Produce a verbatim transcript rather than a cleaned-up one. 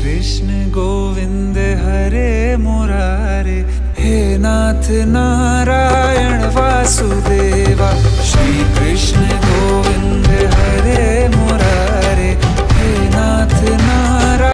कृष्ण गोविंद हरे मुरारे, हे नाथ नारायण वासु